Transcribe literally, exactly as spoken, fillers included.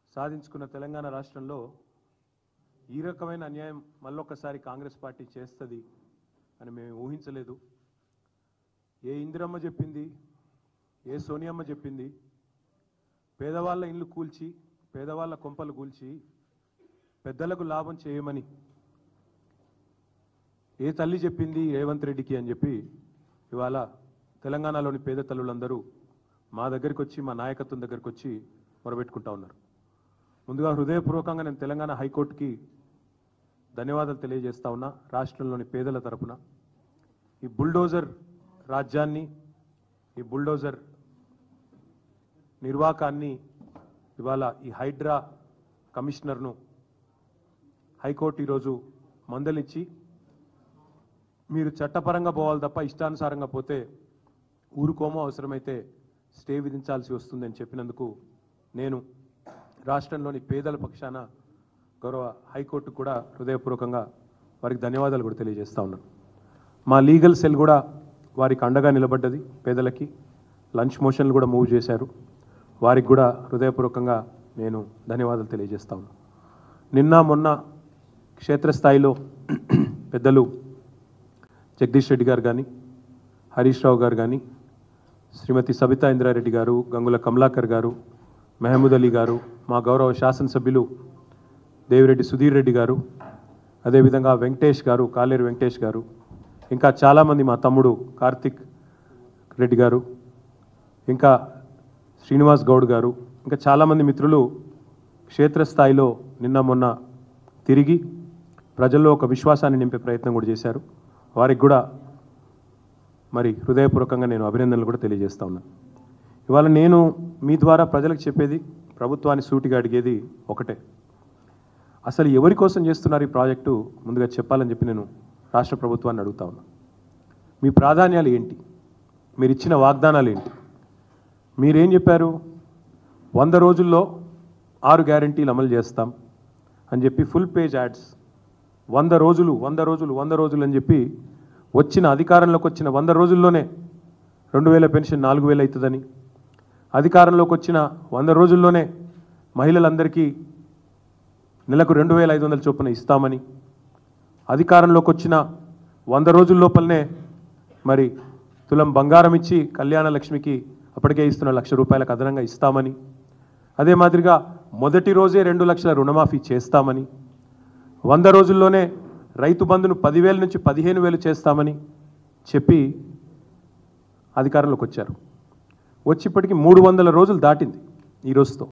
సాధించుకున్న తెలంగాణ రాష్ట్రంలో ఈ రకమైన అన్యాయం మళ్ళొక్కసారి కాంగ్రెస్ పార్టీ చేస్తుంది అని మేము ఊహించలేదు. ఏ ఇందిరమ్మ చెప్పింది, ఏ సోనియమ్మ చెప్పింది, పేదవాళ్ళ ఇల్లు కూల్చి పేదవాళ్ళ కొంపలు కూల్చి పెద్దలకు లాభం చేయమని ఏ తల్లి చెప్పింది రేవంత్ రెడ్డికి అని చెప్పి ఇవాళ తెలంగాణలోని పేద తల్లులందరూ మా దగ్గరికి వచ్చి మా నాయకత్వం దగ్గరికి వచ్చి మొరబెట్టుకుంటా ఉన్నారు. ముందుగా హృదయపూర్వకంగా నేను తెలంగాణ హైకోర్టుకి ధన్యవాదాలు తెలియజేస్తా ఉన్నా. రాష్ట్రంలోని పేదల తరపున ఈ బుల్డోజర్ రాజ్యాన్ని, ఈ బుల్డోజర్ నిర్వాకాన్ని ఇవాళ ఈ హైడ్రా కమిషనర్ను హైకోర్టు ఈరోజు మందలిచ్చి మీరు చట్టపరంగా పోవాలి తప్ప ఇష్టానుసారంగా పోతే ఊరుకోమో, అవసరమైతే స్టే విధించాల్సి వస్తుందని చెప్పినందుకు నేను రాష్ట్రంలోని పేదల పక్షాన గౌరవ హైకోర్టు కూడా హృదయపూర్వకంగా వారికి ధన్యవాదాలు కూడా తెలియజేస్తా ఉన్నాను. మా లీగల్ సెల్ కూడా వారికి అండగా నిలబడ్డది. పేదలకి లంచ్ మోషన్లు కూడా మూవ్ చేశారు. వారికి కూడా హృదయపూర్వకంగా నేను ధన్యవాదాలు తెలియజేస్తా ఉన్నాను. నిన్న మొన్న క్షేత్రస్థాయిలో పెద్దలు జగదీష్ రెడ్డి గారు కానీ, హరీష్ రావు గారు కానీ, శ్రీమతి సబితా ఇంద్రారెడ్డి గారు, గంగుల కమలాకర్ గారు, మహమూద్ అలీ గారు, మా గౌరవ శాసనసభ్యులు దేవిరెడ్డి సుధీర్ రెడ్డి గారు, అదేవిధంగా వెంకటేష్ గారు, కాలేరు వెంకటేష్ గారు, ఇంకా చాలామంది మా తమ్ముడు కార్తిక్ రెడ్డి గారు, ఇంకా శ్రీనివాస్ గౌడ్ గారు, ఇంకా చాలామంది మిత్రులు క్షేత్రస్థాయిలో నిన్న మొన్న తిరిగి ప్రజల్లో ఒక విశ్వాసాన్ని నింపే ప్రయత్నం కూడా చేశారు. వారికి కూడా మరి హృదయపూర్వకంగా నేను అభినందనలు కూడా తెలియజేస్తా ఉన్నాను. ఇవాళ నేను మీ ద్వారా ప్రజలకు చెప్పేది, ప్రభుత్వాన్ని సూటిగా అడిగేది ఒకటే. అసలు ఎవరి కోసం చేస్తున్నారు ఈ ప్రాజెక్టు ముందుగా చెప్పాలని చెప్పి నేను రాష్ట్ర ప్రభుత్వాన్ని అడుగుతా ఉన్నా. మీ ప్రాధాన్యాలు ఏంటి? మీరు ఇచ్చిన వాగ్దానాలు ఏంటి? మీరేం చెప్పారు? వంద రోజుల్లో ఆరు గ్యారంటీలు అమలు చేస్తాం అని చెప్పి ఫుల్ పేజ్ యాడ్స్, వంద రోజులు వంద రోజులు వంద రోజులు అని చెప్పి వచ్చిన అధికారంలోకి వచ్చిన వంద రోజుల్లోనే రెండు వేల పెన్షన్ నాలుగు వేలు అవుతుందని, అధికారంలోకి వచ్చిన వంద రోజుల్లోనే మహిళలందరికీ నెలకు రెండు వేల ఐదు వందల చొప్పున ఇస్తామని, అధికారంలోకి వచ్చిన వంద రోజుల లోపలనే మరి తులం బంగారం ఇచ్చి కళ్యాణ లక్ష్మికి అప్పటికే ఇస్తున్న లక్ష రూపాయలకు అదనంగా ఇస్తామని, అదే మాదిరిగా మొదటి రోజే రెండు లక్షల రుణమాఫీ చేస్తామని, వంద రోజుల్లోనే రైతు బంధును పదివేల నుంచి పదిహేను వేలు చేస్తామని చెప్పి అధికారంలోకి వచ్చారు. వచ్చి ఇప్పటికి మూడు వందల రోజులు దాటింది ఈ రోజుతో.